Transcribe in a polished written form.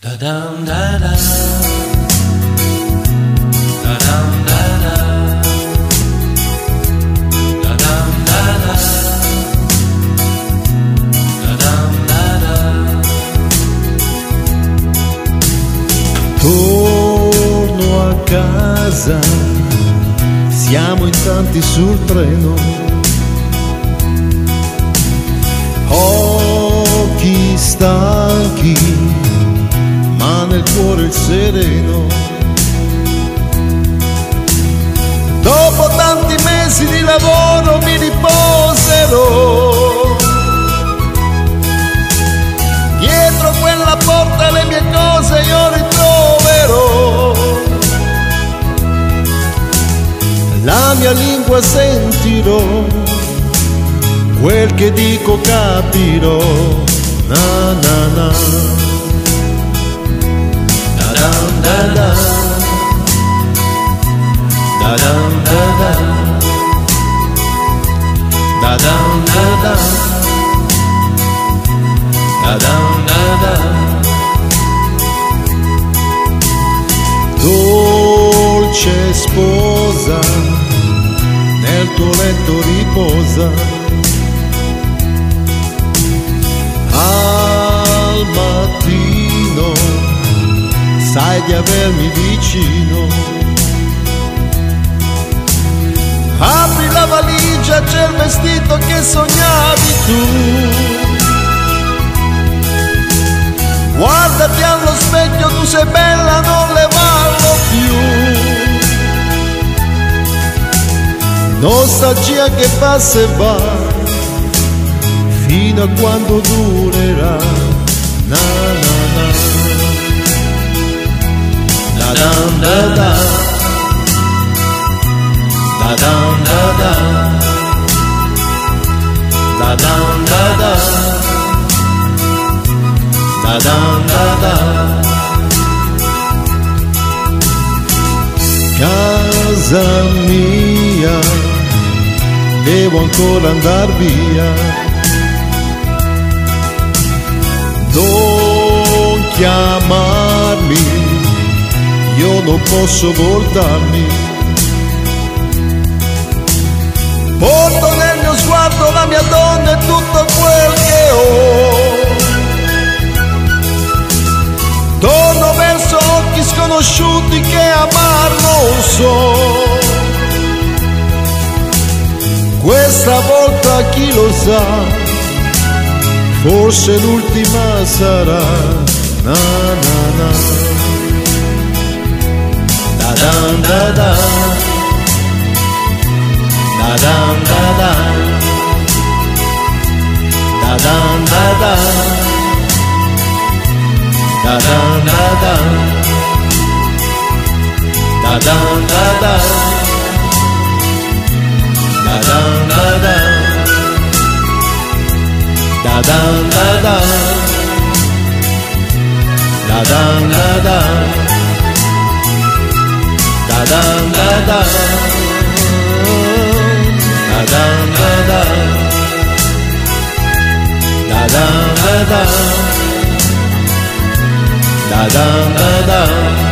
Da-dum, da-da. Da-dum, da-da. Da-dum, da-da. Da-dum, da-da. Torno a casa, siamo in tanti sul treno, occhi stanchi, ma nel cuore il sereno. Dopo tanti mesi di lavoro mi riposerò dietro quella porta, le mie cose io ritroverò. La mia lingua sentirò, quel che dico capirò. Na na na. Da-dum, da-da. Da-dum, da-da. Da-dum, da-da. Da-dum, da-da. Dolce sposa, nel tuo letto riposa, al mattino sai di avermi vicino. Apri la valigia, c'è il vestito che sognavi tu. Guardati allo specchio, tu sei bella, non levarlo più. Nostalgia che passa e va, fino a quando durerà. Na na na. Da-dum, da-da. Da-dum, da-da. Da-dum, da-da. Da-dum, da-da. Casa mia, devo ancora andar via. Non chiamarmi, io non posso voltarmi. Porto nel mio sguardo la mia donna e tutto quel che ho. Torno verso occhi sconosciuti che amar non so. Questa volta chi lo sa, forse l'ultima sarà. Na na na. Da-dum, da-da. Da-dum, da-da. Da-dum, da-da. Da-dum, da-da. Da-dum, da-da. Da-dum, da-da. Da-dum, da-da. Da-dum, da-da. Da-dum, da-da. Da-dum, da-da. Da-dum, da-da. Da-dum, da-da.